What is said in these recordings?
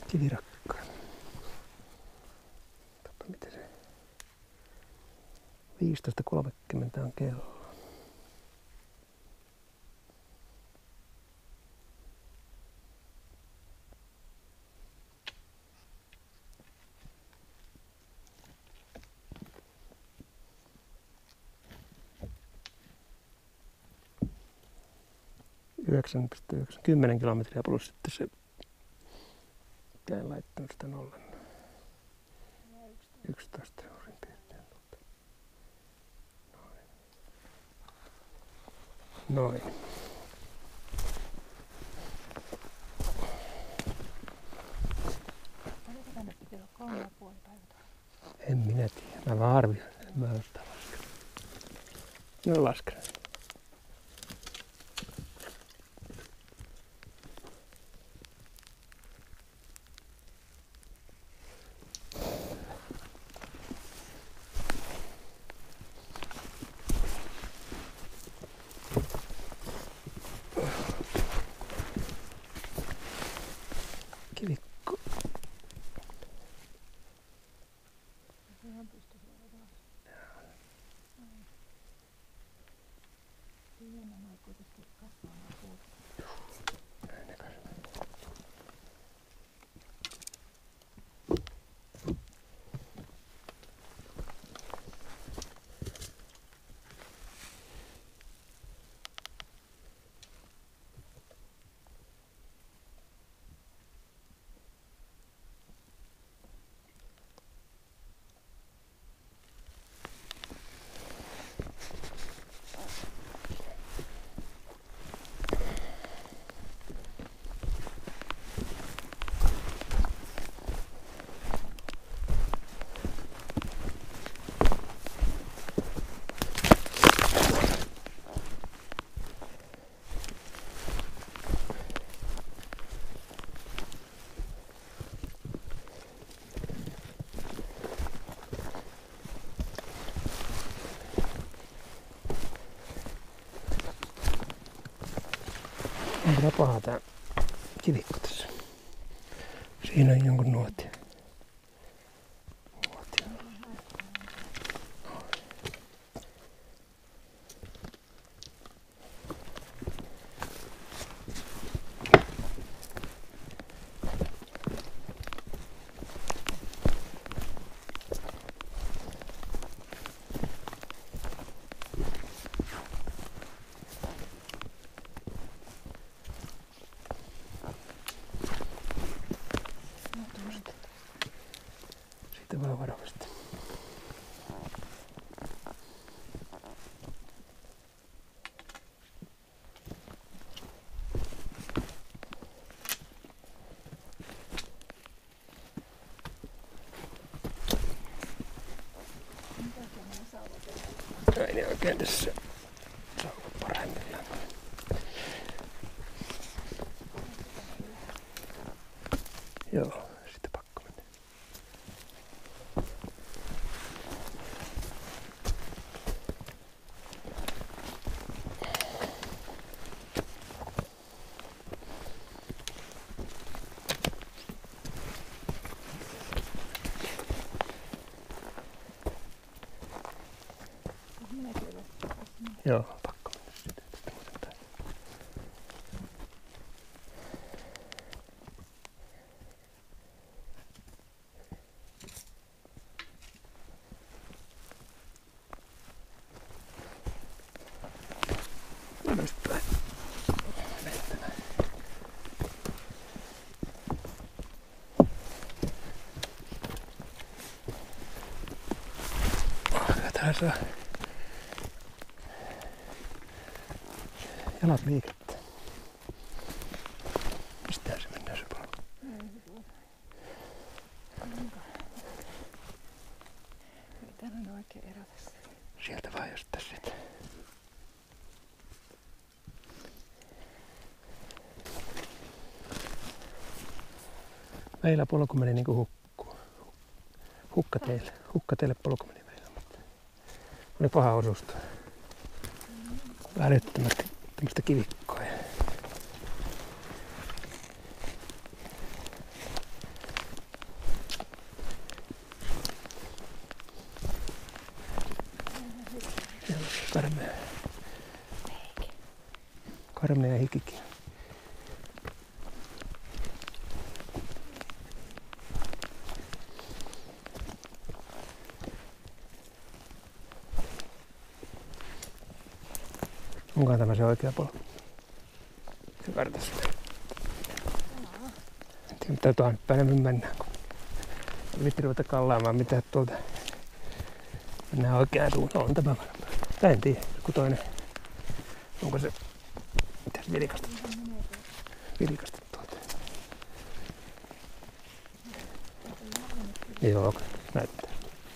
Kivirakka. Katso miten se 15.30 on kello. — 10 kilometriä plus sitten se käyn laittanut sitä nollan. 11 suurin piirtein. Noin. Oliko tänne piti olla 3,5 päivää? En minä tiedä. Mä vaan arvioin. En mä ole sitä laskenut. No lasken. Kivikko. Ihan pystysuora taas. Pienä noi kuitenkin kasvaa nuo puut. Näin ne kasvaa. On kyllä paha tää kivikko tässä. Siinä on jonkun nuotia. Siitä vaan varovasti. Näin ne oikein tässä sauvat parhaimmillaan. Joo, sitten pakko mennä. Joo, pakko mennä sitten. Sitten muuten päin. Ylöspäin. Mennään. Tää saa jalat liikettä. Mistään se mennään se polku? Ei tänne oikein erota se. Sieltä vaan jostain sitten. Meillä polku meni niinku hukkateille polku meni meillä. Oli paha osusta. Älyttömästi tämmöistä kivikkoa. karmea. Eikä. Karmea hikikin. Onkohan tämä se oikea polku? Se kartassa. En tiedä mitä tuohon päin mennään. Vitti ruveta kallaamaan mitä tuolta. Mennään oikeaan suuntaan. On tämä varmaan. Tai en tiedä. Joku toinen. Onko se... Mitäs vilkastettu? Vilkastettu tuolta. Joo, näyttää.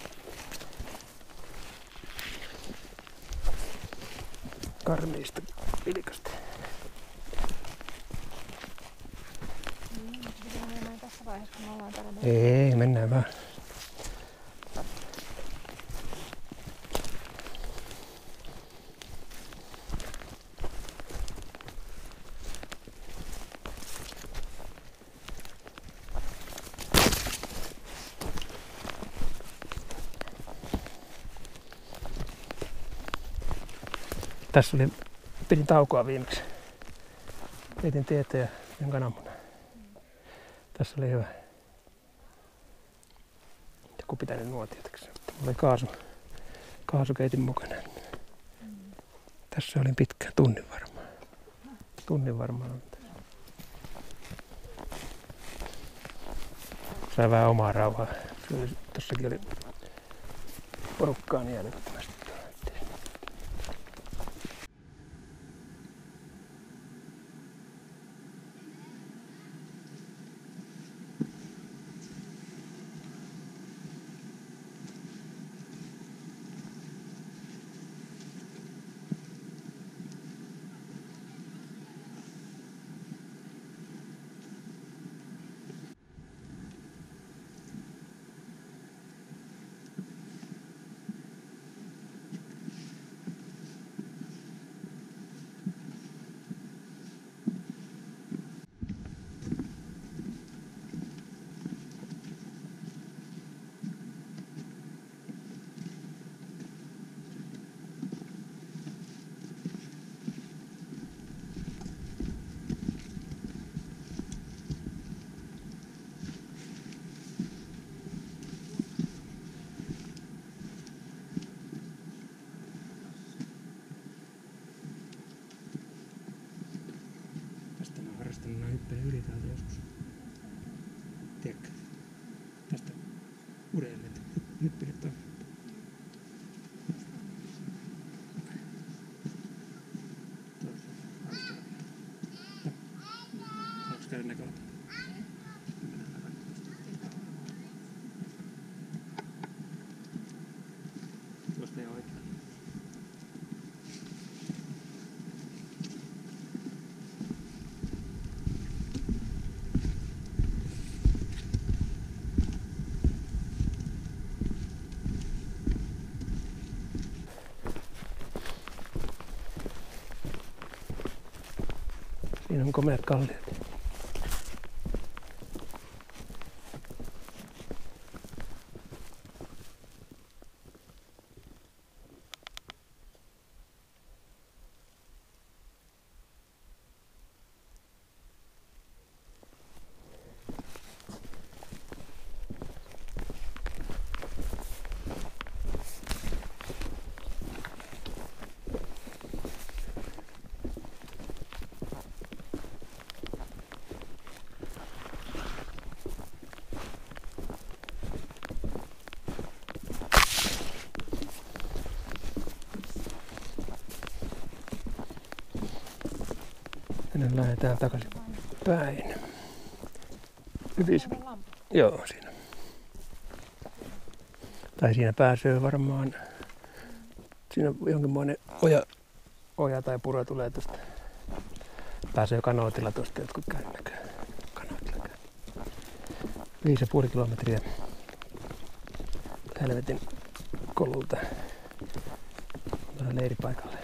Karmiista vilkasta. Pitää mennä tässä vaiheessa, kun me ollaan täällä. Ei, mennään vaan. Tässä oli, pidin taukoa viimeksi. Heitin tietä ja sen kananmunan. Tässä oli hyvä. Joku pitänyt nuotiotaksi. Mulla oli kaasukeitin mukana. Tässä olin pitkään, tunnin varmaan. Tunnin varmaan. Sai vähän omaa rauhaa. Tossakin oli porukkaa niin älyttömästi. Mä hyppelen yli täältä joskus. Tiedätkö? Tästä urheilleen hyppelet tuon. Haluatko käydä näköllä? Tuosta ei oikein. Siinä on komeat kalliot. Nyt lähdetään takaisin päin. Joo, siinä. Tai siinä pääsee varmaan. Siinä on jonkinmoinen oja tai puro tulee tuosta. Pääsee kanootilla tuosta jotkut käynnäköön. Kanootilla käy. 5,5 kilometriä helvetin kolulta leiripaikalle.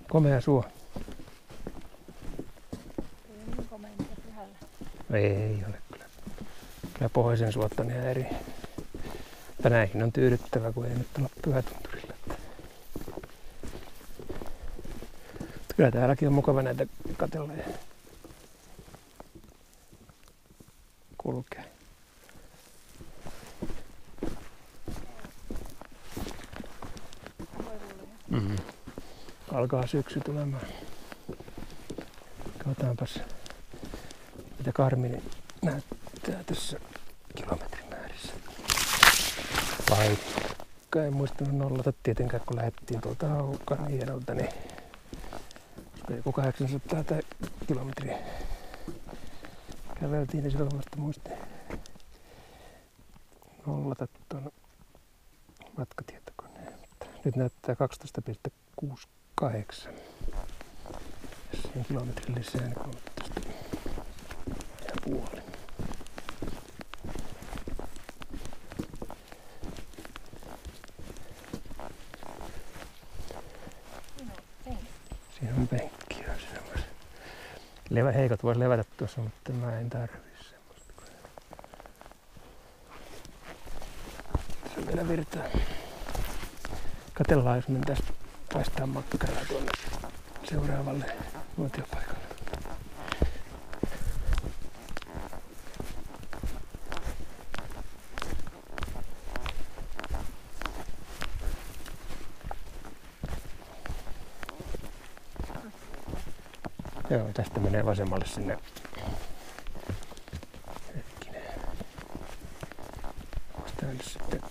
Komea suo. Ei ole niin komea mitä pyhällä. Ei ole kyllä. Kyllä pohjoisen suot on ihan eri. Mutta näihin on tyydyttävä, kun ei nyt olla Pyhätunturilla. Mutta kyllä täälläkin on mukava näitä katsella ja kulkea. Mm-hmm. Alkaa syksy tulemaan. Katsotaanpas, mitä Karmini näyttää tässä kilometrimäärissä. Vaikka en muistanut nollata tietenkään, kun lähdettiin tuolta Haukan-Hiedolta, niin joku 800 kilometriä käveltiin, niin silloin vasta muistin nollata tuon matkatietokoneen. Nyt näyttää 12,68. Jos siihen kilometrin lisää, niin 13,5. Siinä on penkki. Heikot vois levätä tuossa, mutta mä en tarvii semmoista. Tässä on vielä virtaa. Katellaan, jos mentäis paistaa makkaraa tuonne seuraavalle nuotiopaikalle. Joo, tästä menee vasemmalle sinne. Hetkinen. Onko tää nyt sitten?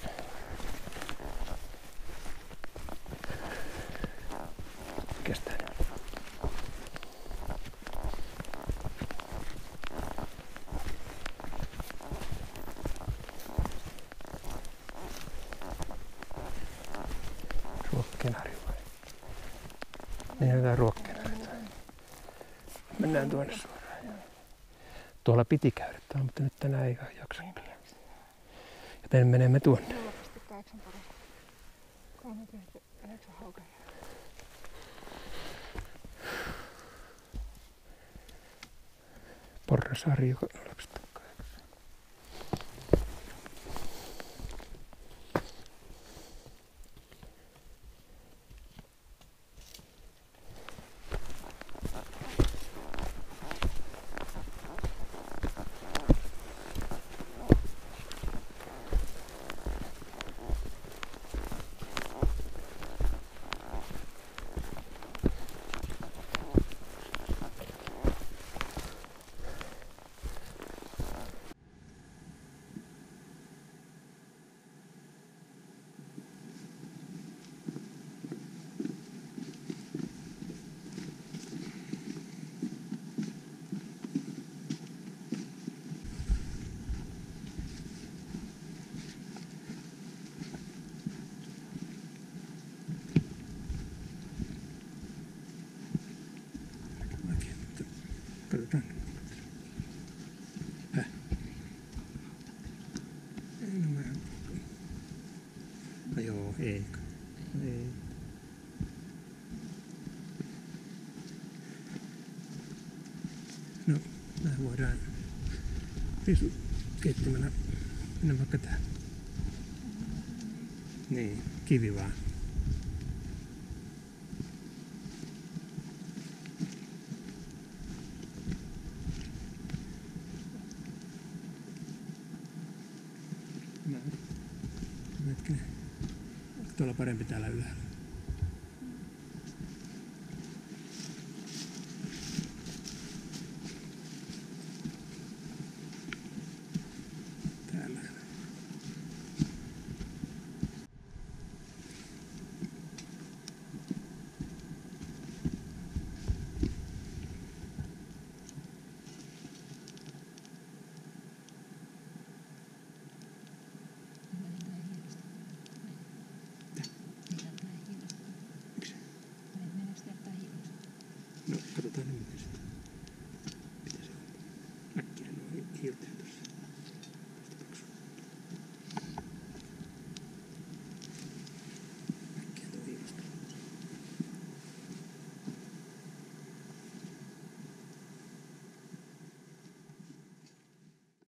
Kestää nyt. Ruokkenari vai? Niin jotain ruokkenari. Mennään tuonne suoraan. Tuolla piti käydä tuolla, mutta nyt tänään ei jaksa kyllä. Joten menemme tuonne. 0,8 parasta. 3,9 Haukan. Porrasaari 0,8. Katsotaan. Häh? Ei, no mä... No joo, ei. Ei. No, mä voidaan risukeittimellä mennä vaikka tähän. Niin, kivi vaan. Hetkinen. Tuolla parempi täällä ylhäällä. Täällä. No, katsotaan nyt miten se on. Äkkiä nuo hiiltä.